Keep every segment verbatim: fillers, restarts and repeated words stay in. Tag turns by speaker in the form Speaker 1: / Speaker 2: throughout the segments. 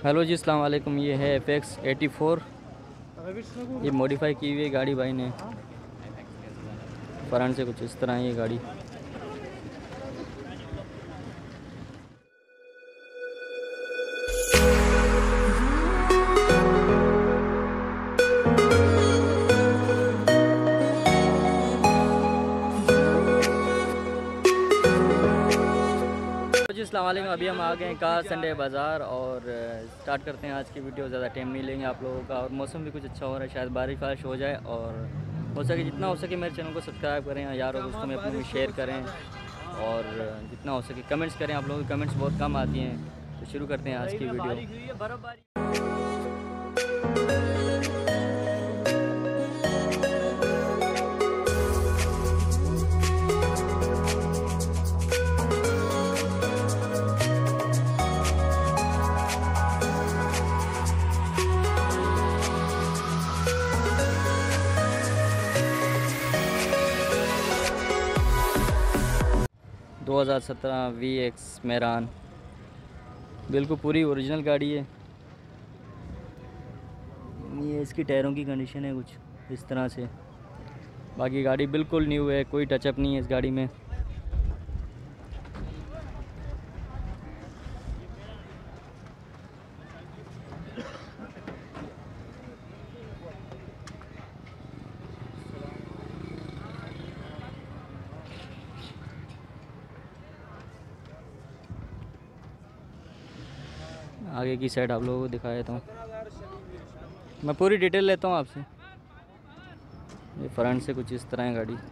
Speaker 1: Hello जी, अस्सलाम वालेकुम। ये है एफ एक्स एटी फोर। ये मॉडिफाई की हुई है गाड़ी भाई ने। फ्रंट से कुछ इस तरह है ये गाड़ी। जी अस्सलाम वालेकुम। अभी हम आ गए हैं कार संडे बाज़ार और स्टार्ट करते हैं आज की वीडियो। ज़्यादा टाइम नहीं लेंगे आप लोगों का, और मौसम भी कुछ अच्छा हो रहा है, शायद बारिश वारिश हो जाए। और हो सके जितना हो सके मेरे चैनल को सब्सक्राइब करें, यारों दोस्तों में अपने में शेयर करें, और जितना हो सके कमेंट्स करें। आप लोगों की कमेंट्स बहुत कम आती हैं, तो शुरू करते हैं आज की वीडियो। दो हज़ार सत्रह वी एक्स मेरान, बिल्कुल पूरी ओरिजिनल गाड़ी है। ये इसकी टायरों की कंडीशन है कुछ इस तरह से। बाकी गाड़ी बिल्कुल न्यू है, कोई टचअप नहीं है इस गाड़ी में। आगे की साइड आप लोगों को दिखा देता हूँ, मैं पूरी डिटेल लेता हूँ आपसे। ये फ्रंट से कुछ इस तरह है गाड़ी।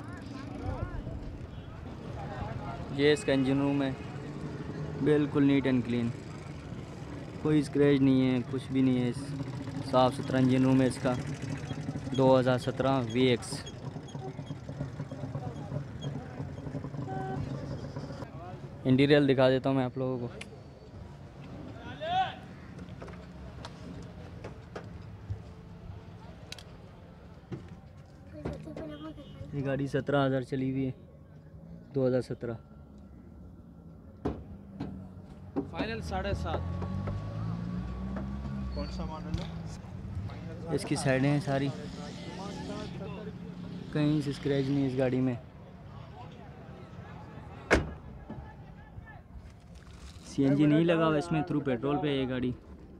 Speaker 1: ये इसका इंजन रूम है, बिल्कुल नीट एंड क्लीन, कोई स्क्रैच नहीं है, कुछ भी नहीं है। साफ़ सुथरा इंजन रूम है इसका। दो हज़ार सत्रह वी एक्स। इंटीरियर दिखा देता हूँ मैं आप लोगों को। ये गाड़ी सत्रह हज़ार चली हुई है, दो हज़ार सत्रह।
Speaker 2: फाइनल साढ़े सात। कौन सा मॉडल है?
Speaker 1: इसकी साइडें हैं सारी, कहीं से स्क्रैच नहीं है इस गाड़ी में। सीएनजी नहीं लगा हुआ इसमें, थ्रू पेट्रोल पे है ये गाड़ी।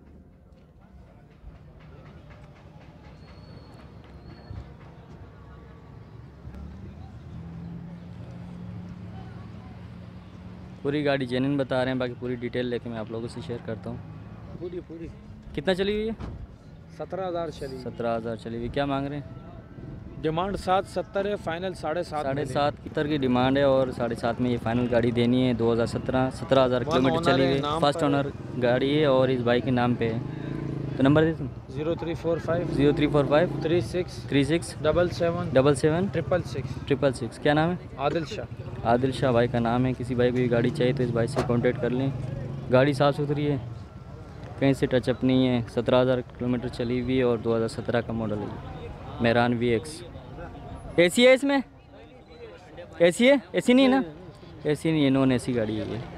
Speaker 1: पूरी गाड़ी जेन्युइन बता रहे हैं, बाकी पूरी डिटेल लेके मैं आप लोगों से शेयर करता हूँ।
Speaker 2: पूरी पूरी
Speaker 1: कितना चली हुई है?
Speaker 2: सत्रह हज़ार चली।
Speaker 1: सत्रह हज़ार चली हुई। क्या मांग रहे हैं?
Speaker 2: डिमांड सात सत्तर है, फाइनल साढ़े सात।
Speaker 1: साढ़े सात सत्तर की डिमांड है, और साढ़े सात में ये फाइनल गाड़ी देनी है। दो हज़ार सत्रह सत्रह हज़ार किलोमीटर चली हुई है, फर्स्ट ओनर गाड़ी है और इस बाइक के नाम पे है। तो नंबर दे तुम।
Speaker 2: Zero three four five
Speaker 1: zero three four five
Speaker 2: three six
Speaker 1: three six
Speaker 2: double seven
Speaker 1: double seven
Speaker 2: triple six
Speaker 1: triple six. क्या नाम है?
Speaker 2: आदिल शाह।
Speaker 1: आदिल शाह भाई का नाम है। किसी भाई को ये गाड़ी चाहिए तो इस भाई से कांटेक्ट कर लें। गाड़ी साफ़ सुथरी है, कहीं से टचअप नहीं है। सत्रह हज़ार किलोमीटर चली हुई है और दो हज़ार सत्रह का मॉडल है मेरान वी एक्स। एसी है इसमें? एसी है? एसी नहीं है ना? एसी नहीं है, नॉन एसी गाड़ी है ये।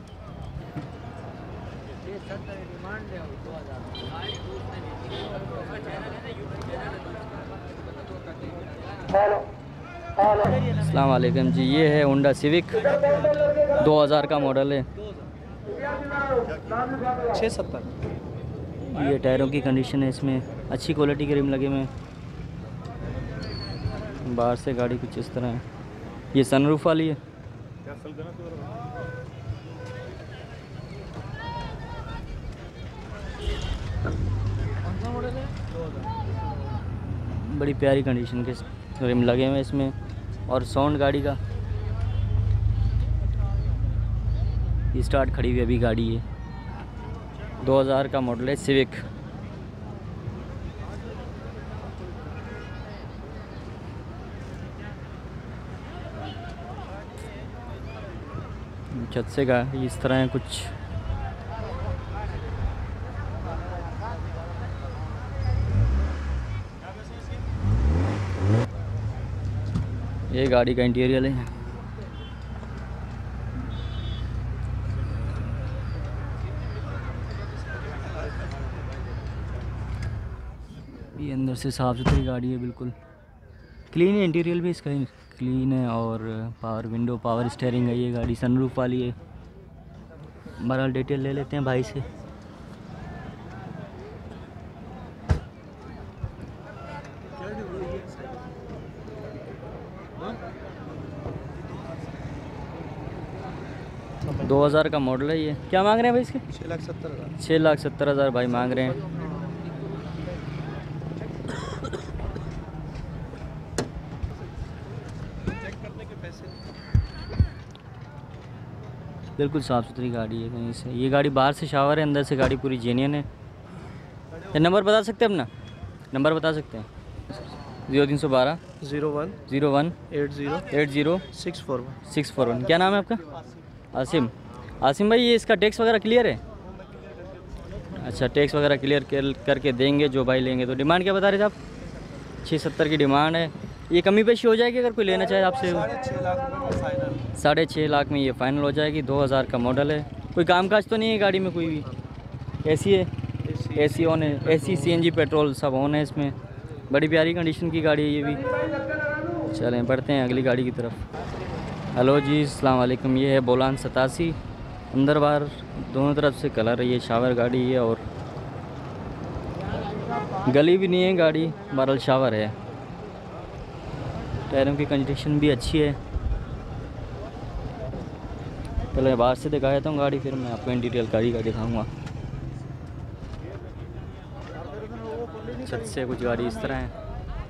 Speaker 1: अस्सलाम वालेकुम जी। ये है होंडा सिविक, दो हज़ार का मॉडल है।
Speaker 2: छः सत्तर।
Speaker 1: ये टायरों की कंडीशन है इसमें, अच्छी क्वालिटी के रिम लगे हुए हैं। बाहर से गाड़ी कुछ इस तरह है। ये सनरूफ वाली है। बड़ी प्यारी कंडीशन के रिम लगे हुए हैं इसमें, और साउंड गाड़ी का। ये स्टार्ट खड़ी हुई अभी गाड़ी है। दो हज़ार का मॉडल है सिविक। छत से गाड़ी इस तरह है कुछ। ये गाड़ी का इंटीरियर है। ये अंदर से साफ़ सुथरी गाड़ी है, बिल्कुल क्लीन है। इंटीरियर भी इसका क्लीन है और पावर विंडो, पावर स्टीयरिंग है ये गाड़ी, सनरूफ वाली है। बहरहाल डिटेल ले लेते हैं भाई से। दो हज़ार का मॉडल है ये। क्या मांग रहे हैं भाई इसके?
Speaker 2: छः लाख सत्तर हज़ार
Speaker 1: छः लाख सत्तर हज़ार भाई मांग रहे हैं। बिल्कुल साफ़ सुथरी गाड़ी है कहीं से। ये गाड़ी बाहर से शावर है, अंदर से गाड़ी पूरी जेन्युइन है। ये नंबर बता सकते हैं अपना? नंबर बता सकते हैं? जीरो तीन सौ बारह
Speaker 2: zero one
Speaker 1: zero one
Speaker 2: eight zero
Speaker 1: eight zero
Speaker 2: six four one
Speaker 1: six four one. क्या नाम है आपका? आसिम। आसिम भाई, ये इसका टैक्स वगैरह क्लियर है? अच्छा, टैक्स वगैरह क्लियर कर करके देंगे जो भाई लेंगे। तो डिमांड क्या बता रहे थे आप? छः सत्तर की डिमांड है। ये कमी पेशी हो जाएगी अगर कोई लेना चाहे आपसे?
Speaker 2: छः लाख फाइनल
Speaker 1: साढ़े छः लाख में ये फ़ाइनल हो जाएगी। दो हज़ार का मॉडल है। कोई कामकाज तो नहीं है गाड़ी में कोई भी? एसी है? एसी ऑन है? एसी सीएनजी पेट्रोल सब ऑन है इसमें। बड़ी प्यारी कंडीशन की गाड़ी है ये भी। चलें बढ़ते हैं अगली गाड़ी की तरफ। हेलो जी, अस्सलाम वालेकुम। ये है बोलान सतासी। अंदर बाहर दोनों तरफ से कलर है। ये शावर गाड़ी है और गली भी नहीं है गाड़ी, बहरहाल शावर है। टायरों की कंडीशन भी अच्छी है। पहले बाहर से दिखा देता हूँ गाड़ी, फिर मैं आपको इन डिटेल गाड़ी का दिखाऊँगा। छत से कुछ गाड़ी इस तरह है।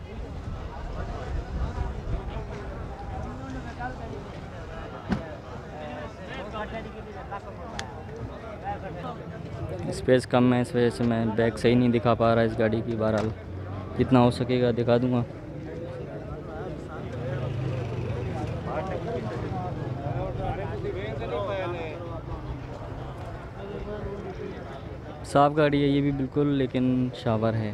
Speaker 1: स्पेस कम है, इस वजह से मैं बैक सही नहीं दिखा पा रहा इस गाड़ी की। बहरहाल जितना हो सकेगा दिखा दूंगा। साफ गाड़ी है ये भी बिल्कुल, लेकिन शावर है।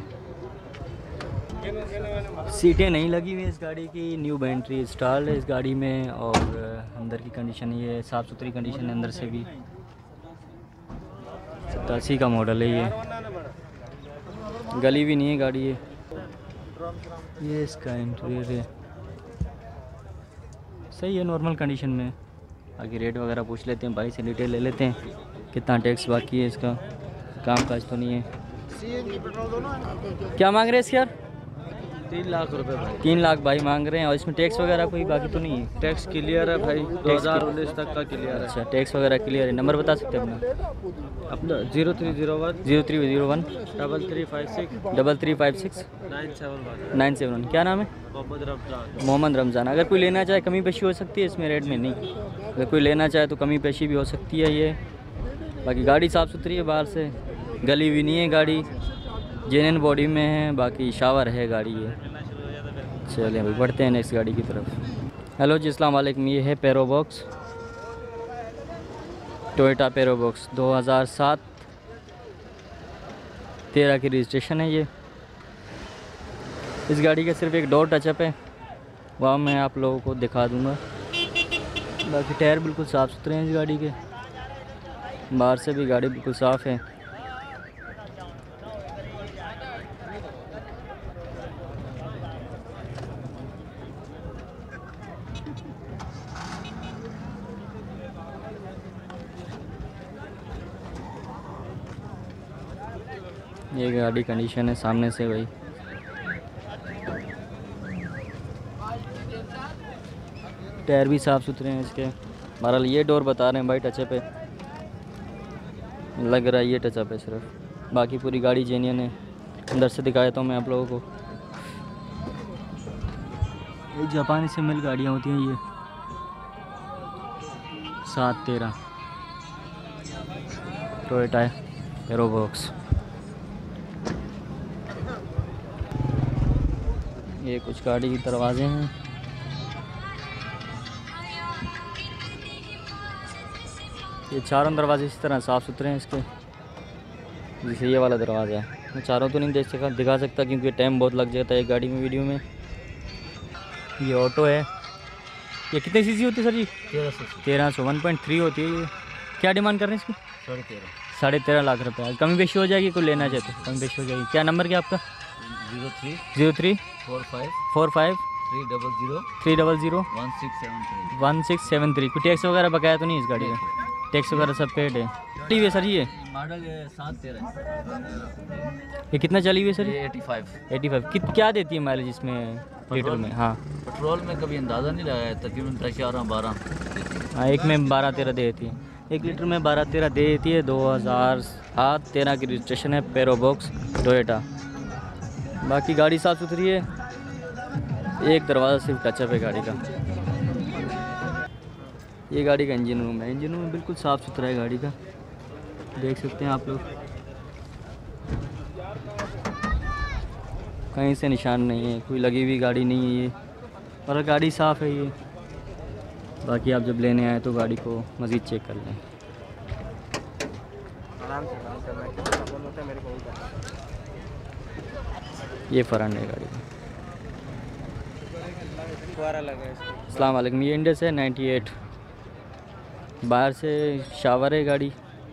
Speaker 1: सीटें नहीं लगी हुई इस गाड़ी की। न्यू बैटरी इंस्टॉल्ड है इस गाड़ी में और अंदर की कंडीशन ये साफ़ सुथरी कंडीशन है अंदर से भी। सतासी का मॉडल है ये। गली भी नहीं है गाड़ी ये। ये इसका इंटीरियर है, सही है, नॉर्मल कंडीशन में। आगे रेट वगैरह पूछ लेते हैं भाई से, डिटेल ले लेते हैं। कितना टैक्स बाकी है इसका, काम काज तो नहीं है। क्या मांग रहे हैं इसके यार?
Speaker 2: तीन लाख रुपए भाई।
Speaker 1: तीन लाख भाई मांग रहे हैं। और इसमें टैक्स वगैरह कोई बाकी तो नहीं है?
Speaker 2: टैक्स क्लियर है भाई, दो हज़ार उन्नीस तक का क्लियर है।
Speaker 1: अच्छा, टैक्स वगैरह क्लियर है। नंबर बता सकते हैं अपना?
Speaker 2: अपना zero three zero one
Speaker 1: zero three zero one
Speaker 2: double three five six
Speaker 1: double three five six
Speaker 2: nine seven one
Speaker 1: nine seven one. क्या नाम है?
Speaker 2: मोहम्मद रमजान।
Speaker 1: मोहम्मद रमज़ान। अगर कोई लेना चाहे कमी पेशी हो सकती है इसमें, रेट में नहीं। अगर कोई लेना चाहे तो कमी पेशी भी हो सकती है ये। बाकी गाड़ी साफ़ सुथरी है, बाहर से गली भी नहीं है गाड़ी, जेन्युइन बॉडी में है। बाकी शावर है गाड़ी ये। चलिए अभी बढ़ते हैं नेक्स्ट गाड़ी की तरफ। हेलो जी, अस्सलाम वालेकुम। ये है Probox, Toyota Probox. दो हज़ार सात तेरह की रजिस्ट्रेशन है ये। इस गाड़ी का सिर्फ एक डोर टचअप है, वह मैं आप लोगों को दिखा दूंगा। बाकी टायर बिल्कुल साफ़ सुथरे हैं इस गाड़ी के। बाहर से भी गाड़ी बिल्कुल साफ़ है। ये गाड़ी कंडीशन है सामने से भाई। टायर भी साफ़ सुथरे हैं इसके। बहरहाल ये डोर बता रहे हैं भाई टचअप है, लग रहा है ये टचअप है सिर्फ। बाकी पूरी गाड़ी जेन्युइन है। अंदर से दिखा देता हूँ मैं आप लोगों को। ये जापानी से मिल गाड़ियाँ होती हैं ये। सात तेरह टोयोटा पेरो बॉक्स। ये कुछ गाड़ी के दरवाजे हैं। ये चारों दरवाजे इस तरह साफ़ सुथरे हैं इसके। जैसे ये वाला दरवाज़ा है, मैं चारों तो नहीं देख सका दिखा सकता क्योंकि टाइम बहुत लग जाता है एक गाड़ी में वीडियो में। ये ऑटो है। ये कितने सीसी होती है सर जी?
Speaker 2: तेरह सौ
Speaker 1: तेरह सौ वन पॉइंट थ्री होती है ये। क्या डिमांड कर रहे हैं इसकी?
Speaker 2: साढ़े तेरह
Speaker 1: साढ़े तेरह लाख रुपये। कमी पेशी हो जाएगी कोई लेना चाहे तो? कमी पेशी हो जाएगी। क्या नंबर क्या आपका?
Speaker 2: Zero three
Speaker 1: zero three
Speaker 2: four five
Speaker 1: four five
Speaker 2: three double zero
Speaker 1: three double zero
Speaker 2: one six seven three.
Speaker 1: One six seven three. कोई टैक्स वगैरह बकाया तो नहीं इस गाड़ी का? टैक्स वगैरह सब पेड है। टी वी है सर ये?
Speaker 2: मॉडल सात तेरह।
Speaker 1: ये कितना चली हुई है सर?
Speaker 2: ये एटी फाइव।
Speaker 1: एटी फाइव कित क्या देती है माइलेज इसमें लीटर में? हाँ
Speaker 2: पेट्रोल में कभी अंदाज़ा नहीं लगाया, तकरीबन ग्यारह बारह।
Speaker 1: हाँ, एक में बारह तेरह दे देती है, एक लीटर में बारह तेरह दे देती है। दो हज़ार सात तेरह की रजिस्ट्रेशन है, पेरो बॉक्स टोयोटा। बाकी गाड़ी साफ़ सुथरी है, एक दरवाज़ा सिर्फ टचअप है गाड़ी का। ये गाड़ी का इंजन रूम है, इंजन रूम बिल्कुल साफ़ सुथरा है गाड़ी का, देख सकते हैं आप लोग। कहीं से निशान नहीं है, कोई लगी हुई गाड़ी नहीं है ये, और गाड़ी साफ़ है ये। बाकी आप जब लेने आए तो गाड़ी को मज़ीद चेक कर लें। ये फ़रंट है गाड़ी का। अस्सलाम वालेकुम। ये इंडस है नाइन्टी एट, बाहर से शावर है गाड़ी।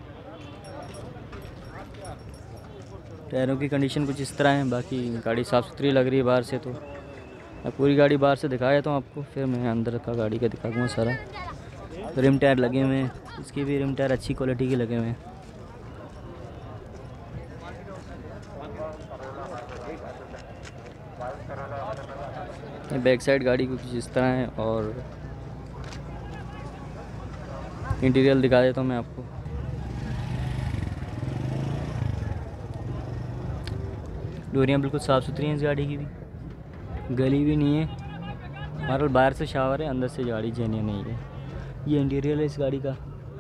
Speaker 1: टायरों की कंडीशन कुछ इस तरह है, बाकी गाड़ी साफ़ सुथरी लग रही है बाहर से। तो मैं पूरी गाड़ी बाहर से दिखा देता हूँ आपको, फिर मैं अंदर का गाड़ी का दिखा दूँगा सारा। रिम टायर लगे हुए हैं, इसकी भी रिम टायर अच्छी क्वालिटी के लगे हुए हैं। ये बैक साइड गाड़ी की कुछ इस तरह है, और इंटीरियर दिखा देता हूँ मैं आपको। डोरियाँ बिल्कुल साफ़ सुथरी हैं इस गाड़ी की भी, गली भी नहीं है। मारल बाहर से शावर है, अंदर से गाड़ी जेन्युइन नहीं है। ये इंटीरियर है इस गाड़ी का।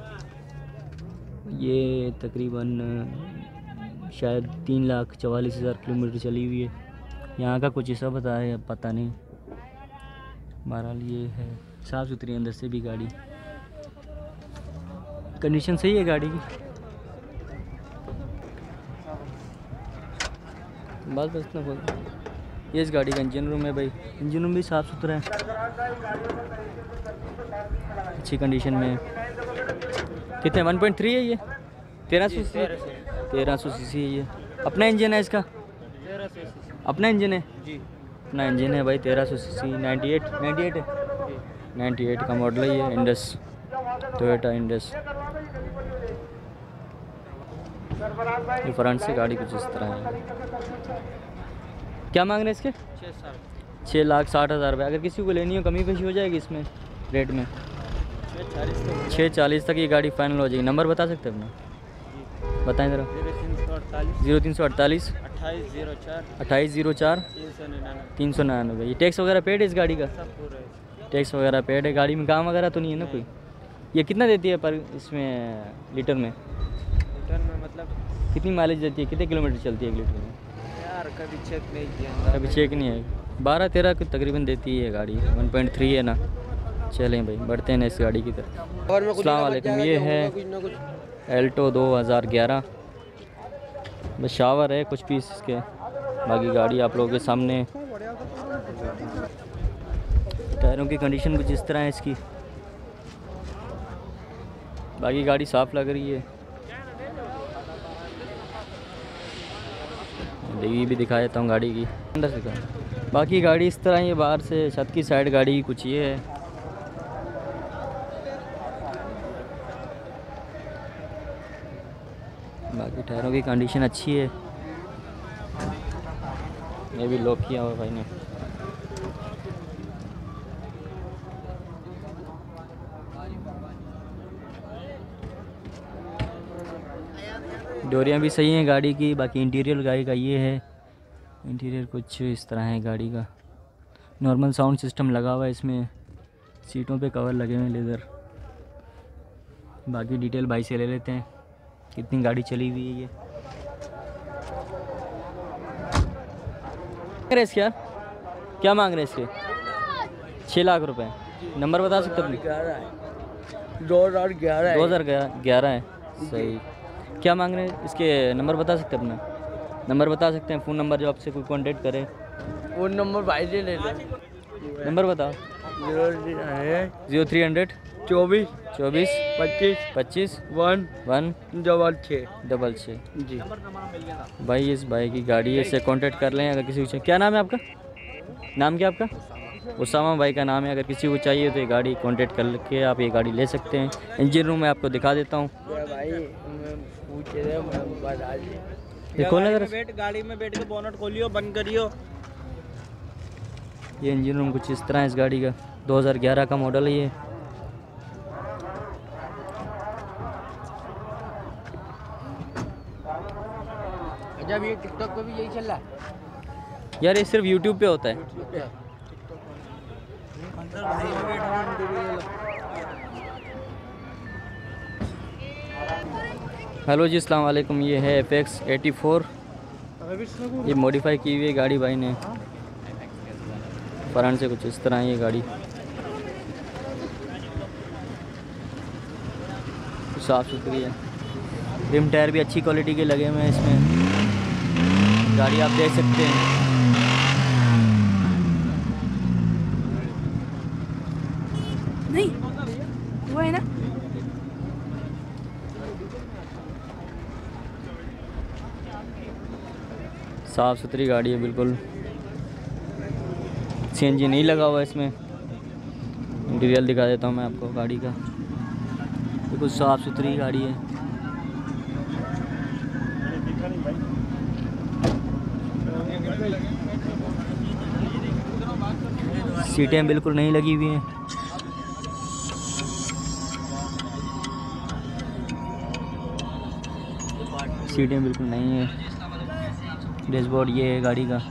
Speaker 1: ये तकरीबन शायद तीन लाख चवालीस हज़ार किलोमीटर चली हुई है। यहाँ का कुछ हिस्सा बता है, पता नहीं। बहरहाल ये है, साफ़ सुथरी अंदर से भी गाड़ी, कंडीशन सही है गाड़ी की। बस बस इतना बोल। ये इस गाड़ी का इंजन रूम है भाई, इंजन रूम भी साफ़ सुथरा है, अच्छी कंडीशन में। कितने वन पॉइंट थ्री है ये? तेरह सौ सी तेरह सौ सी सी है ये। अपना इंजन है इसका? अपना इंजन है जी, अपना इंजन है भाई। तेरह सौ C C, ninety eight ninety eight है, नाइन्टी एट का मॉडल है ये। Indus, Toyota Indus. ये फ्रंट से गाड़ी कुछ इस तरह है। क्या मांग रहे हैं इसके? छः लाख साठ हज़ार रुपये। अगर किसी को लेनी हो कमी पेशी हो जाएगी इसमें रेट में? छः चालीस तक ये गाड़ी फाइनल हो जाएगी। नंबर बता सकते हैं अपना? बताएं ज़रा। जीरो तीन सौ अड़तालीस
Speaker 2: अट्ठाईस जीरो चार
Speaker 1: अट्ठाईस जीरो चार
Speaker 2: तीन सौ निन्यानवे
Speaker 1: तीन सौ निन्यानवे। ये टैक्स वगैरह पेड है इस गाड़ी का? टैक्स वगैरह पेड है। गाड़ी में काम वगैरह तो नहीं है ना कोई? ये कितना देती है पर इसमें लीटर में?
Speaker 2: लीटर में मतलब
Speaker 1: कितनी माइलेज देती है, कितने किलोमीटर चलती है एक लीटर में?
Speaker 2: यार कभी चेक नहीं किया,
Speaker 1: कभी चेक नहीं है। बारह तेरह की तकरीबन देती है गाड़ी, वन पॉइंट थ्री है ना। चलें भाई, बढ़ते हैं ना इस गाड़ी की तरफ। अस्सलाम वालेकुम। ये है एल्टो दो हज़ार ग्यारह, बस शावर है कुछ पीस इसके, बाकी गाड़ी आप लोगों के सामने। टायरों की कंडीशन कुछ इस तरह है इसकी, बाकी गाड़ी साफ़ लग रही है। डिग्गी भी दिखा देता हूँ गाड़ी की अंदर से का। बाकी गाड़ी इस तरह है, बाहर से छत की साइड गाड़ी की कुछ ये है। बाकी टायरों की कंडीशन अच्छी है। ये भी लॉक किया हुआ भाई ने। डोरियाँ भी सही हैं गाड़ी की। बाकी इंटीरियर गाड़ी का ये है, इंटीरियर कुछ इस तरह है गाड़ी का। नॉर्मल साउंड सिस्टम लगा हुआ है इसमें, सीटों पे कवर लगे हुए हैं लेदर। बाकी डिटेल भाई से ले लेते हैं, कितनी गाड़ी चली हुई है ये। इसके यार क्या मांग रहे हैं इसके? छः लाख रुपए। नंबर बता सकते हैं?
Speaker 2: दो हज़ार ग्यारह
Speaker 1: दो हज़ार ग्यारह है, सही। क्या मांग रहे हैं इसके? नंबर बता सकते हैं अपना? नंबर बता सकते हैं, फ़ोन नंबर जो आपसे कोई कांटेक्ट करे।
Speaker 2: फ़ोन नंबर भाई से ले लो।
Speaker 1: नंबर बताओ।
Speaker 2: जीरो
Speaker 1: जीरो थ्री हंड्रेड
Speaker 3: चौबीस
Speaker 1: चौबीस
Speaker 3: पच्चीस
Speaker 1: पच्चीस
Speaker 3: वन
Speaker 1: वन
Speaker 3: डबल छः
Speaker 1: डबल छः।
Speaker 3: जी।
Speaker 1: भाई इस भाई की गाड़ी है, इससे कांटेक्ट कर लें अगर किसी को चाहिए। क्या नाम है आपका? नाम क्या आपका? उसामा भाई का नाम है। अगर किसी को चाहिए तो ये गाड़ी कांटेक्ट करके आप ये गाड़ी ले सकते हैं। इंजन रूम मैं आपको दिखा देता हूँ।
Speaker 3: भाई पूछ रहे बता
Speaker 1: ये खोलना जरा।
Speaker 3: बैठ गाड़ी में बैठ के बोनट खोलियो बंद करियो।
Speaker 1: ये इंजन रूम कुछ इस तरह है इस गाड़ी का। दो हज़ार ग्यारह का मॉडल है ये।
Speaker 3: जब ये टिकटॉक पे भी यही चल रहा है
Speaker 1: यार ये सिर्फ यूट्यूब पे होता है। हेलो जी, अस्सलाम वालेकुम। ये है एफ एक्स एटी फोर। ये मॉडिफाई की हुई है गाड़ी भाई ने। फ्रंट से कुछ इस तरह है ये गाड़ी। साफ़ सुथरी है। रिम टायर भी अच्छी क्वालिटी के लगे हुए हैं इसमें। गाड़ी आप देख सकते हैं।
Speaker 4: नहीं वो है ना।
Speaker 1: साफ़ सुथरी गाड़ी है बिल्कुल। सीएनजी नहीं लगा हुआ इसमें। इंटीरियर दिखा देता हूँ मैं आपको गाड़ी का। बिल्कुल साफ़ सुथरी गाड़ी है। सीटें बिल्कुल नहीं लगी हुई हैं। सीटें बिल्कुल नहीं है। डैशबोर्ड ये है गाड़ी का।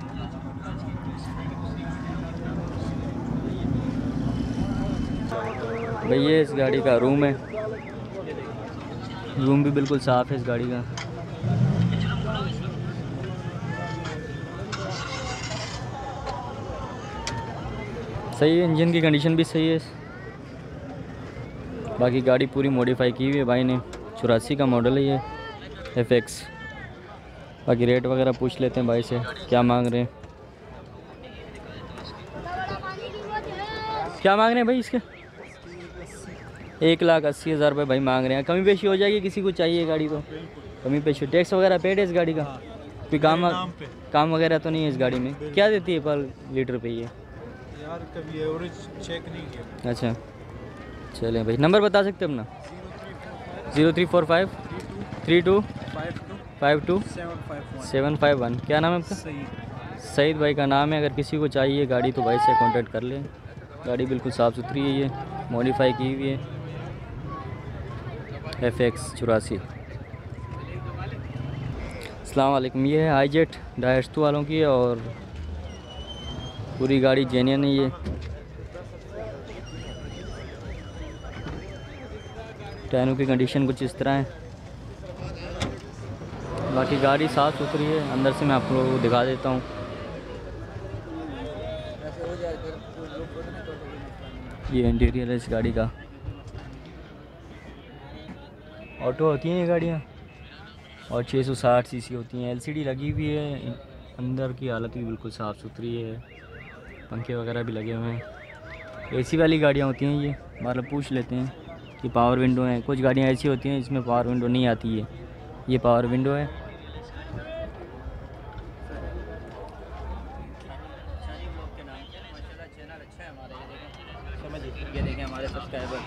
Speaker 1: भाई ये इस गाड़ी का रूम है। रूम भी बिल्कुल साफ़ है इस गाड़ी का। सही है। इंजन की कंडीशन भी सही है। बाकी गाड़ी पूरी मॉडिफाई की हुई है भाई ने। चौरासी का मॉडल है ये एफ एक्स। बाकी रेट वगैरह पूछ लेते हैं भाई से क्या मांग रहे हैं। क्या मांग रहे हैं भाई इसके? एक लाख अस्सी हज़ार रुपये भाई मांग रहे हैं। कमी पेशी हो जाएगी किसी को चाहिए गाड़ी तो? कमी पेशी। टैक्स वगैरह पेड है इस गाड़ी का? कोई काम काम वगैरह तो नहीं है इस गाड़ी में? क्या देती है पर लीटर पे ये?
Speaker 3: यार कभी एवरेज चेक नहीं किया।
Speaker 1: अच्छा चलें भाई। नंबर बता सकते हैं अपना? Zero three four five three two five two seven five one. क्या नाम है आपका? सईद भाई का नाम है। अगर किसी को चाहिए गाड़ी तो भाई से कांटेक्ट कर लें। गाड़ी बिल्कुल साफ़ सुथरी है। ये मॉडिफाई की हुई है एफ एक्स चौरासी। अस्सलाम वालेकुम। ये है आई जेट डायस्टू वालों की और पूरी गाड़ी जेन्युइन है ये। टायरों की कंडीशन कुछ इस तरह है। बाकी गाड़ी साफ़ सुथरी है। अंदर से मैं आप लोगों को दिखा देता हूँ। ये इंटीरियर है इस गाड़ी का। ऑटो होती हैं ये गाड़ियाँ और छः सौ साठ सी सी होती हैं। एलसीडी लगी हुई है। अंदर की हालत भी बिल्कुल साफ़ सुथरी है। पंखे वगैरह भी लगे हुए हैं। एसी वाली गाड़ियाँ होती हैं ये। मतलब पूछ लेते हैं कि पावर विंडो है। कुछ गाड़ियाँ ऐसी होती हैं जिसमें पावर विंडो नहीं आती है। ये पावर विंडो है। ये देखें हमारे सब्सक्राइबर।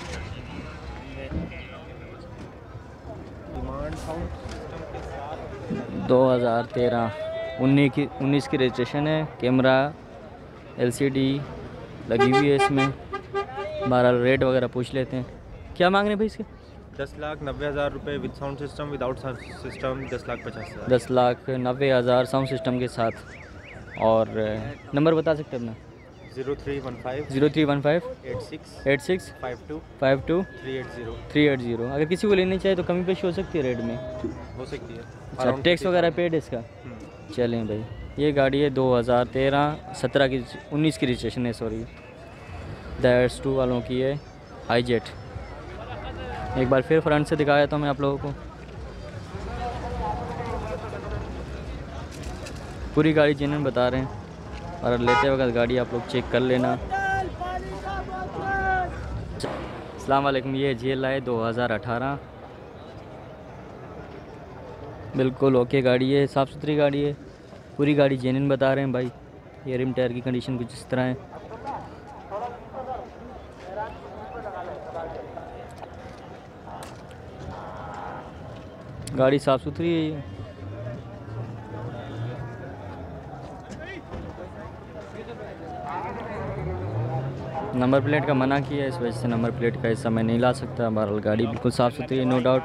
Speaker 1: दो हज़ार तेरह उन्नीस की उन्नीस की रजिस्ट्रेशन है। कैमरा एलसीडी लगी हुई है इसमें। बहरहाल रेट वगैरह पूछ लेते हैं। क्या मांग रहे हैं भाई इसके?
Speaker 5: दस लाख नब्बे हज़ार रुपये with sound system, without sound system दस लाख पचास हज़ार।
Speaker 1: दस लाख नब्बे हज़ार साउंड सिस्टम के साथ। और नंबर बता सकते हैं अपना?
Speaker 5: Zero three one five
Speaker 1: zero three one five
Speaker 5: eight six
Speaker 1: eight six
Speaker 5: five two
Speaker 1: five two
Speaker 5: three eight zero
Speaker 1: three eight zero. अगर किसी को लेनी चाहिए तो कमी पेशी हो सकती है रेट में?
Speaker 5: हो सकती है।
Speaker 1: अच्छा टैक्स वगैरह पेड है इसका? चलें भाई। ये गाड़ी है दो हज़ार तेरह सत्रह की उन्नीस की रजिस्ट्रेशन है सॉरी। दैट्स टू वालों की है आई जेट। एक बार फिर फ्रंट से दिखाया था मैं आप लोगों को। पूरी गाड़ी जेन्युइन बता रहे हैं और लेते वक्त गाड़ी आप लोग चेक कर लेना। अस्सलाम वालेकुम, ये जी एल आई दो हज़ार अठारह, बिल्कुल ओके गाड़ी है, साफ़ सुथरी गाड़ी है, पूरी गाड़ी जेन्युइन बता रहे हैं भाई। ये रिम टायर की कंडीशन कुछ इस तरह है। गाड़ी साफ़ सुथरी है ये। नंबर प्लेट का मना किया है, इस वजह से नंबर प्लेट का हिस्सा मैं नहीं ला सकता। बहरहाल गाड़ी बिल्कुल साफ़ सुथरी है, नो डाउट।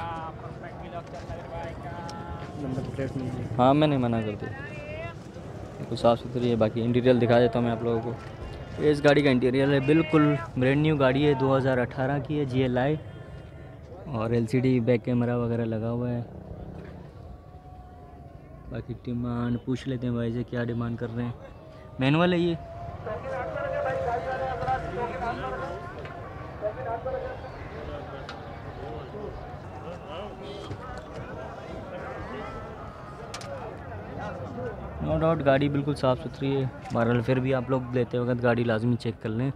Speaker 3: नंबर प्लेट नहीं।
Speaker 1: हाँ मैंने मना कर दिया, बिल्कुल साफ़ सुथरी है। बाकी इंटीरियर दिखा देता हूँ मैं आप लोगों को। इस गाड़ी का इंटीरियर है बिल्कुल ब्रांड न्यू गाड़ी है, दो हज़ार अठारह की है जी एल आई, और L C D back camera वगैरह लगा हुआ है। बाकी डिमांड पूछ लेते हैं भाई से, क्या डिमांड कर रहे हैं। मैनुअल है ये। नो डाउट गाड़ी बिल्कुल साफ़ सुथरी है। बहरहाल फिर भी आप लोग लेते वक्त गाड़ी लाजमी चेक कर लें।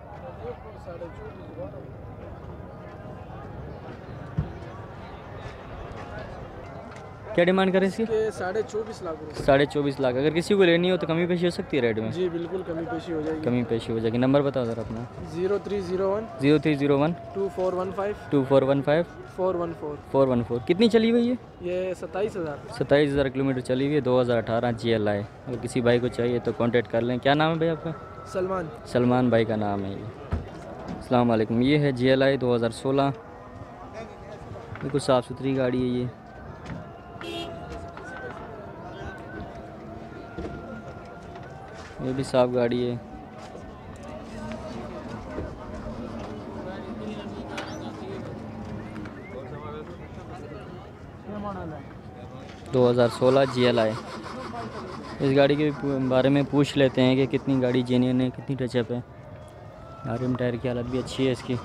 Speaker 1: क्या डिमांड करें इसकी?
Speaker 3: साढ़े चौबीस लाख रुपए।
Speaker 1: साढ़े चौबीस लाख। अगर किसी को लेनी हो तो कमी पेशी हो सकती है रेट में?
Speaker 3: जी बिल्कुल कमी पेशी हो जाएगी।
Speaker 1: कमी पेशी हो जाएगी। नंबर बताओ सर अपना।
Speaker 3: Zero three zero one
Speaker 1: zero three zero one
Speaker 3: two four one five
Speaker 1: two four one five
Speaker 3: four one four
Speaker 1: four one four. कितनी चली हुई है?
Speaker 3: ये सत्ताईस हज़ार
Speaker 1: सत्ताईस हज़ार किलोमीटर चली हुई है, दो हज़ार अठारह जी एल आई। अगर किसी भाई को चाहिए तो कांटेक्ट कर लें। क्या नाम है भाई आपका?
Speaker 3: सलमान।
Speaker 1: सलमान भाई का नाम है ये। अस्सलाम वालेकुम, ये है जी एल आई दो हज़ार सोलह, बिल्कुल साफ़ सुथरी गाड़ी है ये। ये भी साफ़ गाड़ी है। दो हज़ार सोलह जी एल आई। इस गाड़ी के बारे में पूछ लेते हैं कि कितनी गाड़ी जेन्युइन है, कितनी टचअप है। आरएम टायर की हालत भी अच्छी है इसकी।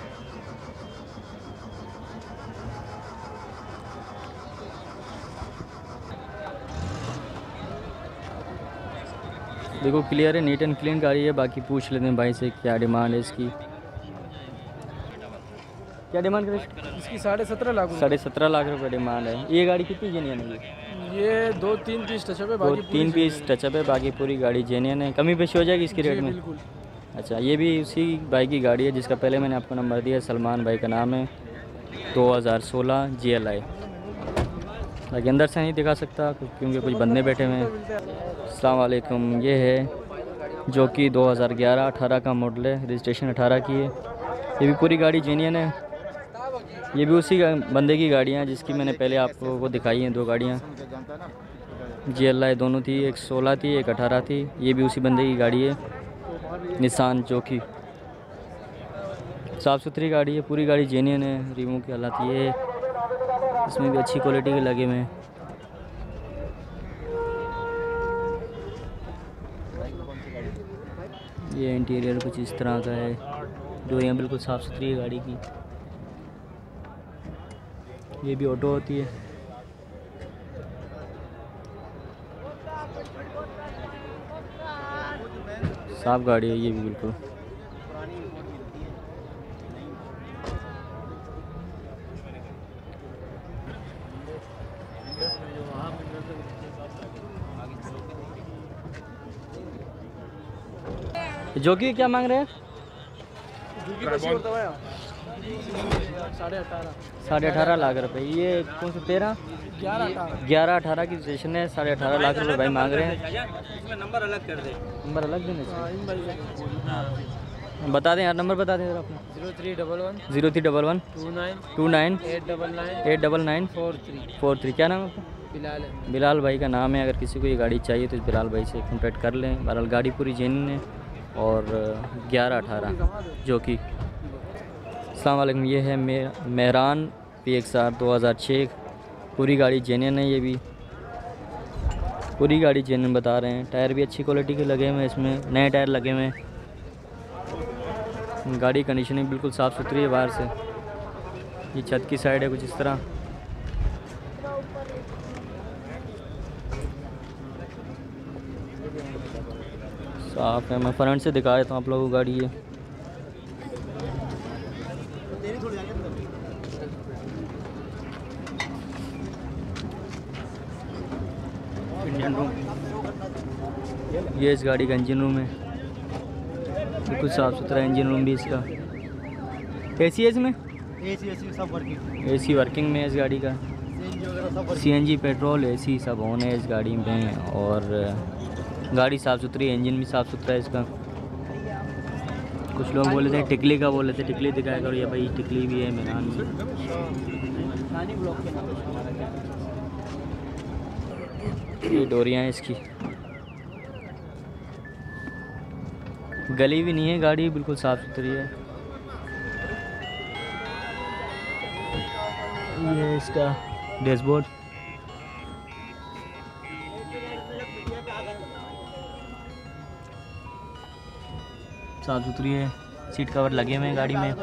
Speaker 1: देखो क्लियर है, नीट एंड क्लीन गाड़ी है। बाकी पूछ लेते हैं भाई से क्या डिमांड है इसकी। क्या डिमांड करें
Speaker 3: इसकी साढ़े सत्रह लाख रुपए।
Speaker 1: साढ़े सत्रह लाख रुपए डिमांड है। ये गाड़ी कितनी जेन्युइन है?
Speaker 3: ये दो तीन पीस टचअप है,
Speaker 1: दो
Speaker 3: बाकी
Speaker 1: तीन पीस टचअप है, बाकी पूरी गाड़ी जेन्युइन है। कमी पेशी हो जाएगी इसकी रेट में?
Speaker 3: बिल्कुल।
Speaker 1: अच्छा, ये भी उसी भाई की गाड़ी है जिसका पहले मैंने आपको नंबर दिया, सलमान भाई का नाम है, दो हज़ार सोलह जी एल आई। बाकी अंदर से नहीं दिखा सकता क्योंकि कुछ बंदे बैठे हुए हैं। अस्सलाम वालेकुम, ये है जो कि दो हज़ार ग्यारह अठारह का मॉडल है, रजिस्ट्रेशन अठारह की है। ये भी पूरी गाड़ी जेन्युइन है। ये भी उसी बंदे की गाड़ियाँ हैं जिसकी मैंने पहले आपको वो दिखाई हैं, दो गाड़ियाँ जी एल आई दोनों थी, एक सोलह थी एक अठारह थी। ये भी उसी बंदे की गाड़ी है, निसान जोकी। साफ़ सुथरी गाड़ी है, पूरी गाड़ी जेन्युइन है। रिमो की हालत ये है, इसमें भी अच्छी क्वालिटी के लगे हुए हैं। ये इंटीरियर कुछ इस तरह का है, डोरियाँ बिल्कुल साफ़ सुथरी है गाड़ी की। ये भी ऑटो होती है। साफ गाड़ी है ये भी बिल्कुल। जो कि क्या मांग रहे हैं?
Speaker 3: साढ़े अठारह
Speaker 1: साढ़े अठारह लाख रुपए। ये कौन सा तेरह
Speaker 3: ग्यारह अठारह
Speaker 1: ग्यारह अठारह की स्टेशन है, साढ़े अठारह लाख रुपए भाई मांग रहे हैं।
Speaker 3: नंबर अलग कर दे।
Speaker 1: नंबर अलग देने
Speaker 3: हाँ, इन भाई
Speaker 1: चाहिए। बता दें यार, नंबर बता दें सर अपना।
Speaker 3: Zero three double one
Speaker 1: zero three double one
Speaker 3: two nine
Speaker 1: two nine
Speaker 3: eight double nine
Speaker 1: eight double nine
Speaker 3: four three
Speaker 1: four three. क्या नाम है आपका?
Speaker 3: बिलाल है।
Speaker 1: बिलाल भाई का नाम है। अगर किसी को ये गाड़ी चाहिए तो इस बिलाल भाई से कॉन्टैक्ट कर लें। बहरहाल गाड़ी पूरी जेन्युइन है और ग्यारह अठारह जो कि। अस्सलाम वालेकुम, ये है मे मेहरान पी एक्स आर दो हज़ार छः। पूरी गाड़ी जेन्युइन है, ये भी पूरी गाड़ी जेन्युइन बता रहे हैं। टायर भी अच्छी क्वालिटी के लगे हुए हैं, इसमें नए टायर लगे हुए हैं। गाड़ी कंडीशनिंग बिल्कुल साफ़ सुथरी है बाहर से। ये छत की साइड है कुछ इस तरह। साफ है। मैं फ्रंट से दिखा देता हूँ आप लोगों को गाड़ी है। इंजन रूम, ये इस गाड़ी का इंजन रूम है, बिल्कुल साफ़ सुथरा इंजन रूम भी इसका। एसी है इसमें,
Speaker 3: एसी एसी सब वर्किंग,
Speaker 1: एसी वर्किंग में है इस गाड़ी का। सीएनजी पेट्रोल एसी सब ऑन है इस गाड़ी में, और गाड़ी साफ़ सुथरी, इंजन भी साफ़ सुथरा है इसका। कुछ लोग बोले थे टिकली का, बोले थे टिकली दिखाया करो, ये भाई टिकली भी है मैदान में। ये डोरियाँ हैं इसकी, गली भी नहीं है गाड़ी, बिल्कुल साफ़ सुथरी है। ये इसका डैशबोर्ड, साफ़ सुथरी है, सीट कवर लगे हुए हैं गाड़ी में।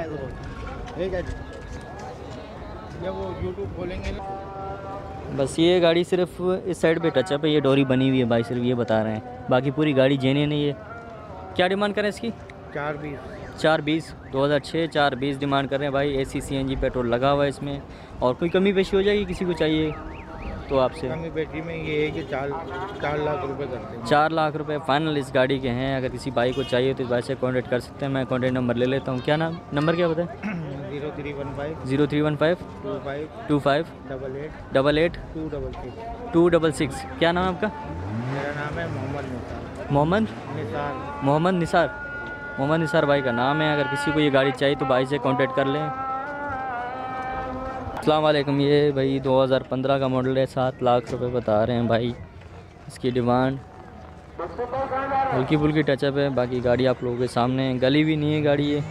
Speaker 3: वो यूट्यूब खोलेंगे ना,
Speaker 1: बस ये गाड़ी सिर्फ इस साइड पे टचअप है, ये डोरी बनी हुई है भाई, सिर्फ ये बता रहे हैं, बाकी पूरी गाड़ी जेन्युइन है। ये क्या डिमांड करें इसकी?
Speaker 3: चार बीस
Speaker 1: चार बीस दो हज़ार छः चार बीस डिमांड कर रहे हैं भाई। एसी सीएनजी पेट्रोल लगा हुआ है इसमें, और कोई कमी पेशी हो जाएगी किसी को चाहिए तो आपसे?
Speaker 3: कमी बैटरी में ये है कि चार चार लाख रुपए करते हैं।
Speaker 1: चार लाख रुपए फाइनल इस गाड़ी के हैं। अगर किसी भाई को चाहिए तो इस भाई से कॉन्टेक्ट कर सकते हैं। मैं कॉन्टेक्ट नंबर ले लेता हूँ। क्या नाम, नंबर क्या बताएं?
Speaker 3: Zero three one five
Speaker 1: zero three one five
Speaker 3: two five
Speaker 1: two five
Speaker 3: double eight
Speaker 1: double eight
Speaker 3: two double six
Speaker 1: two double six. क्या नाम है आपका?
Speaker 3: मेरा नाम है मोहम्मद निसार।
Speaker 1: मोहम्मद
Speaker 3: निसार
Speaker 1: मोहम्मद निसार मोहम्मद निसार भाई का नाम है। अगर किसी को ये गाड़ी चाहिए तो भाई से कांटेक्ट कर लें। अस्सलाम वालेकुम। ये भाई दो हज़ार पंद्रह का मॉडल है, सात लाख रुपए बता रहे हैं भाई इसकी डिमांड। हल्की फुल्की टचअप है, बाकी गाड़ी आप लोगों के सामने है, गली भी नहीं है गाड़ी ये।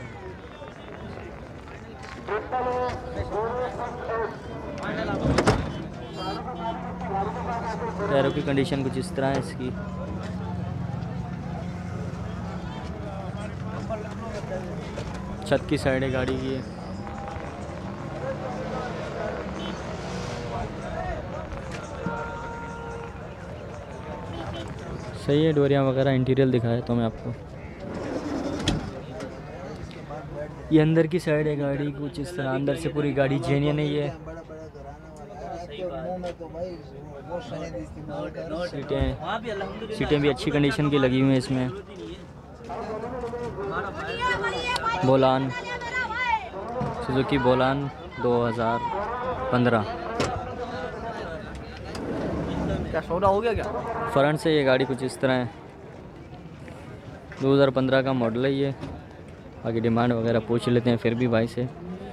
Speaker 1: टायरों की कंडीशन कुछ इस तरह है इसकी। छत की साइड है गाड़ी की। सही है, डोरियाँ वगैरह इंटीरियर दिखाया तो मैं आपको। ये अंदर की साइड है गाड़ी कुछ इस तरह, अंदर से पूरी गाड़ी जेन्युइन है ये। सीटें सीटें भी अच्छी कंडीशन की लगी हुई हैं इसमें। बोलान, सुजुकी बोलान दो हज़ार पंद्रह।
Speaker 3: क्या सौदा हो गया क्या?
Speaker 1: फ्रंट से ये गाड़ी कुछ इस तरह है, दो हज़ार पंद्रह का मॉडल है ये। बाकी डिमांड वगैरह पूछ लेते हैं फिर भी भाई से।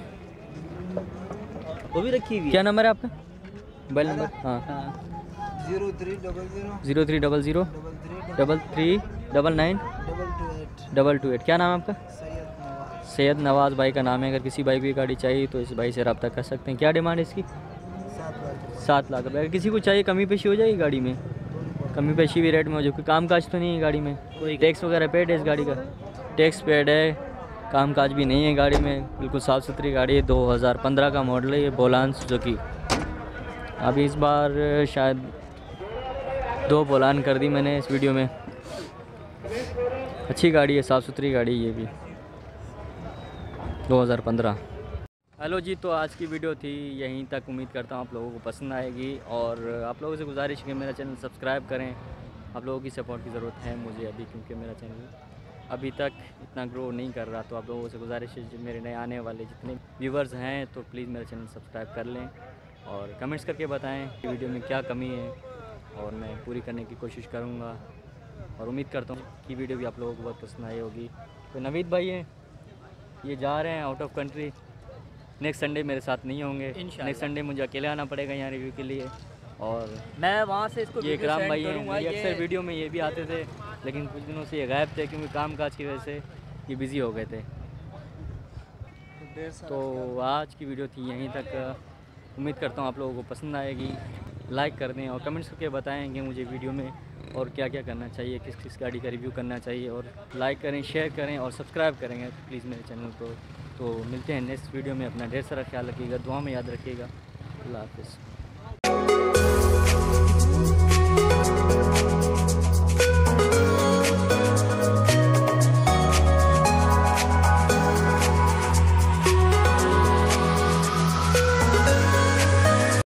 Speaker 3: वो भी रखी हुई।
Speaker 1: क्या नंबर है आपका, मोबाइल नंबर? हाँ,
Speaker 3: zero three double zero
Speaker 1: zero three double zero
Speaker 3: double three
Speaker 1: double three double nine
Speaker 3: double two eight
Speaker 1: double two eight. क्या नाम है आपका?
Speaker 3: सैयद नवाज।
Speaker 1: सैयद नवाज़ भाई का नाम है। अगर किसी भाई को ये गाड़ी चाहिए तो इस भाई से रब्ता कर सकते हैं। क्या डिमांड है इसकी?
Speaker 3: सात लाख।
Speaker 1: सात लाख रुपये। अगर किसी को चाहिए कमी पेशी हो जाएगी गाड़ी में? कमी पेशी भी रेट में हो जाए, काम काज तो नहीं है गाड़ी में? कोई टैक्स वगैरह पेड है इस गाड़ी का? टैक्स पेड है, काम काज भी नहीं है गाड़ी में, बिल्कुल साफ़ सुथरी गाड़ी है। दो हज़ार पंद्रह का मॉडल है ये, बोलान सुजुकी। अभी इस बार शायद दो बोलान कर दी मैंने इस वीडियो में। अच्छी गाड़ी है, साफ़ सुथरी गाड़ी है ये भी, दो हज़ार पंद्रह। हेलो जी, तो आज की वीडियो थी यहीं तक। उम्मीद करता हूँ आप लोगों को पसंद आएगी, और आप लोगों से गुजारिश है कि मेरा चैनल सब्सक्राइब करें। आप लोगों की सपोर्ट की ज़रूरत है मुझे अभी, क्योंकि मेरा चैनल अभी तक इतना ग्रो नहीं कर रहा। तो आप लोगों से गुजारिश है, जो मेरे नए आने वाले जितने व्यूवर्स हैं तो प्लीज़ मेरा चैनल सब्सक्राइब कर लें, और कमेंट्स करके बताएं कि वीडियो में क्या कमी है, और मैं पूरी करने की कोशिश करूँगा। और उम्मीद करता हूँ कि वीडियो भी आप लोगों को बहुत पसंद आई होगी। तो नवीद भाई हैं, ये जा रहे हैं out of country. Next Sunday मेरे साथ नहीं होंगे, नेक्स्ट संडे मुझे अकेले आना पड़ेगा यहाँ रिव्यू के लिए। और
Speaker 3: मैं वहाँ से इसको
Speaker 1: ये इकराम भाई हैं, ये अक्सर वीडियो में ये भी आते थे, लेकिन कुछ दिनों से ये गायब थे क्योंकि काम काज की वजह से ये बिज़ी हो गए थे। तो आज की वीडियो थी यहीं तक। उम्मीद करता हूँ आप लोगों को पसंद आएगी। लाइक कर दें और कमेंट्स करके बताएं कि मुझे वीडियो में और क्या क्या करना चाहिए, किस किस गाड़ी का रिव्यू करना चाहिए। और लाइक करें, शेयर करें और सब्सक्राइब करेंगे प्लीज़ मेरे चैनल को। तो मिलते हैं नेक्स्ट वीडियो में। अपना ढेर सारा ख्याल रखिएगा, दुआ में याद रखिएगा। अल्लाह हाफ़िज़।